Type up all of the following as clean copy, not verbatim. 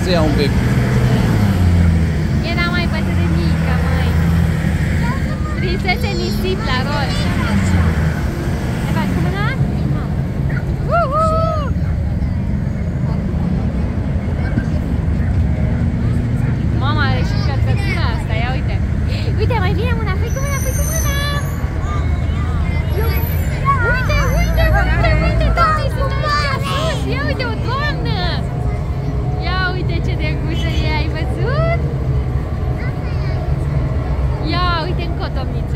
întârzia un pic. Era mai bătrânică, măi. Trisețe nisip la rost. Ne faci cu mâna? Mama are și încărcătura asta, ia uite. Uite, mai vine mâna, fă-i cu mâna, fă-i cu mâna. Uite, uite, uite, uite, doamne, sunt aici sus. Ia uite, o doamnă. Ia uite ce drăguță e, ai văzut? Ia uite încă o domniță.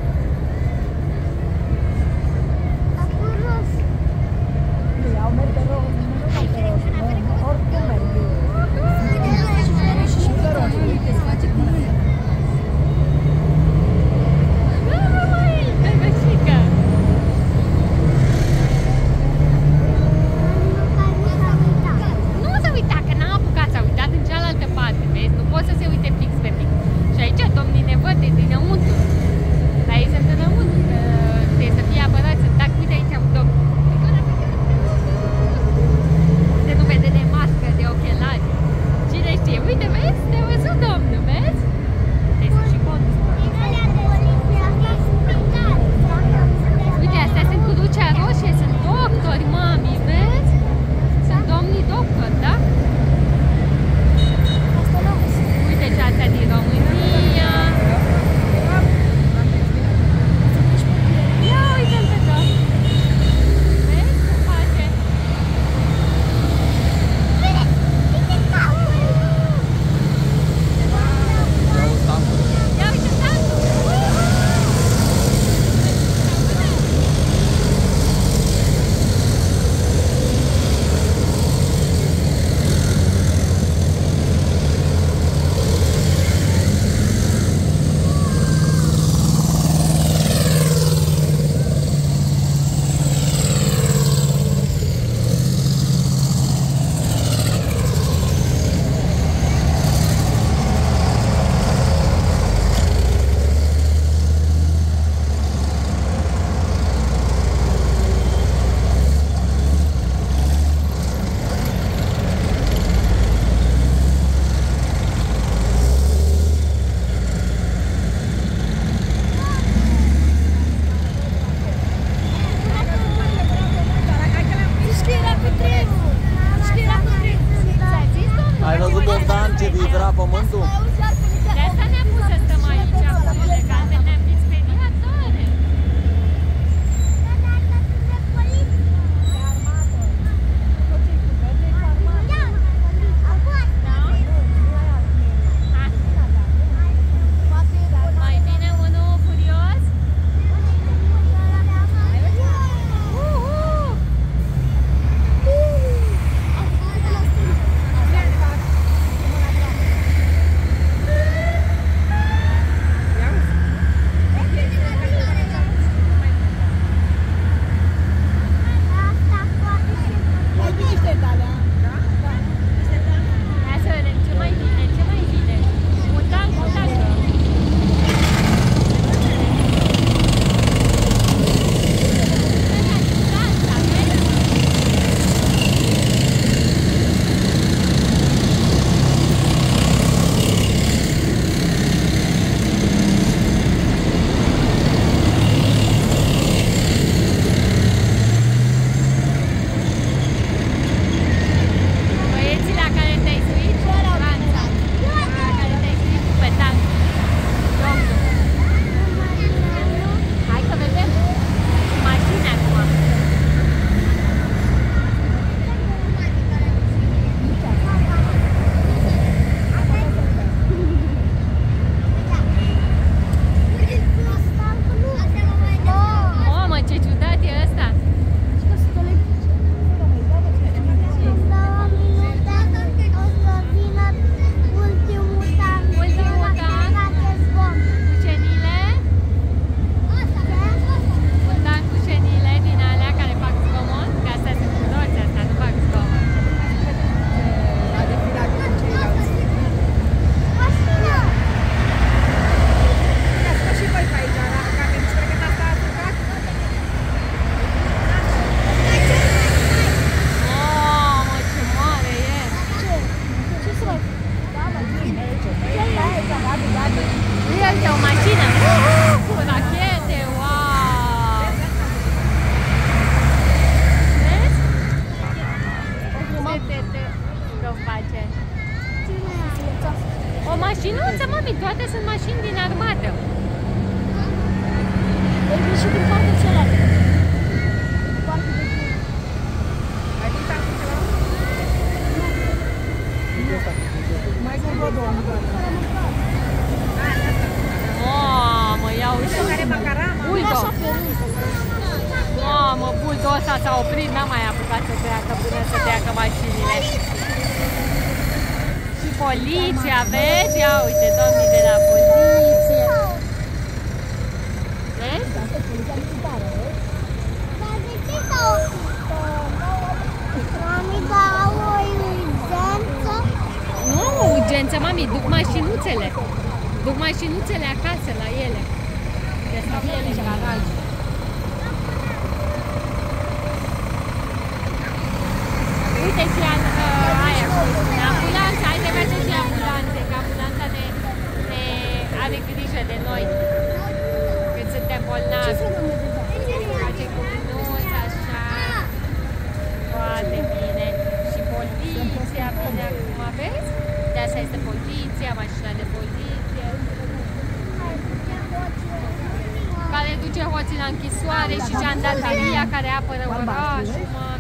Ai văzut, Bogdan, ce vibra pământul? De asta ne-am pus să stăm aici, acolo, că altfel ne-am fi speriat tare. Mai vine unul furios? Celelalte sunt mașini din armată. Deci și din partea cealaltă. Mai sunt vreo două. Mamă, ia uite. Bulldog. Mamă, bulldog ăsta s-a oprit, n-a mai apucat să treacă până să treacă mașinile. Și poliția, vezi? Ia uite, domnii de la poliție. Vezi? Nu au o urgență, mami, duc mașinuțele. Duc mașinuțele acasă la ele. De stau ele în garaj. Uite și aia, ambulanța, hai să mergem și ambulanțe, că ambulanța ne are grijă de noi când suntem bolnavi. Face cu minuți, așa, foarte bine. Și poliția vine acum, vezi? De asta este poliția, mașina de poliție, care duce hoții la închisoare și jandarmeria care apără orașul.